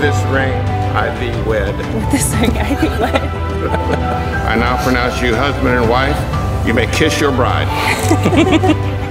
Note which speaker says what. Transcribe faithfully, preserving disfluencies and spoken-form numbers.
Speaker 1: this ring, I thee wed.
Speaker 2: With this ring, I thee wed.
Speaker 1: I now pronounce you husband and wife. You may kiss your bride.